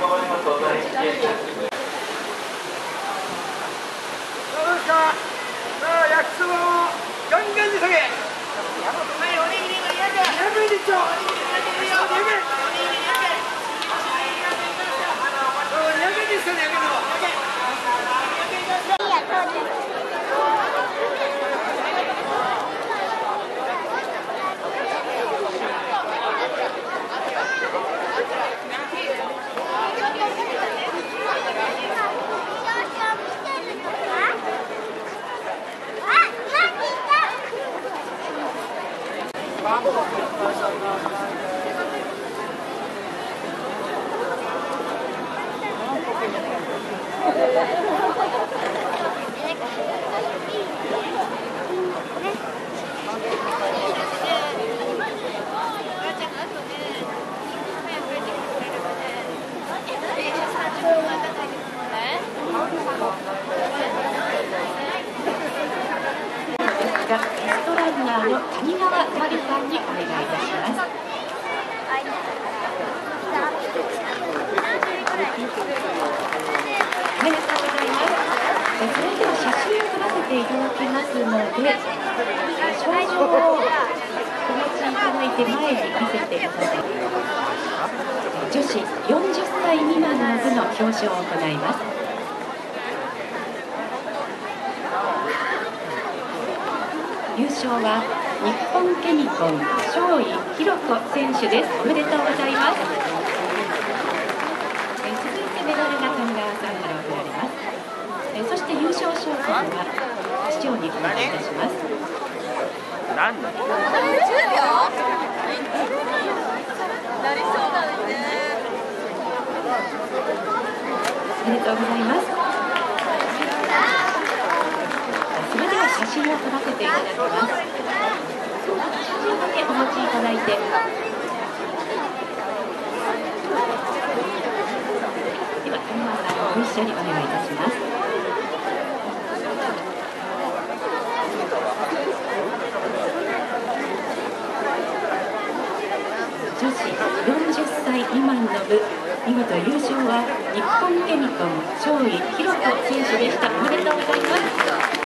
ですか。さあ、焼きそばをガンガンに下げ。はい、おにぎりが200円でしょ。200円。200円ですかね、200円の。 レストランナーの谷川真理さんにお願いいたします。ありがとうございます。それでは写真を撮らせていただきますので、賞状をお持ちいただいて前に見せていただきます。女子40歳未満の部の表彰を行います。優勝は日本ケミコン庄井弘子選手です。おめでとうございます。続いてメダルが谷川さんから贈られます。そして優勝賞金は市長にお願いいたします。 何？10秒？なりそうだね。 おめでとうございます。それでは写真を撮らせていただきます。写真だけお持ちいただいて。では谷川さんもご一緒にお願いいたします。女子40歳未満の部、見事優勝は日本ケミコン庄井弘子選手でした。おめでとうございます。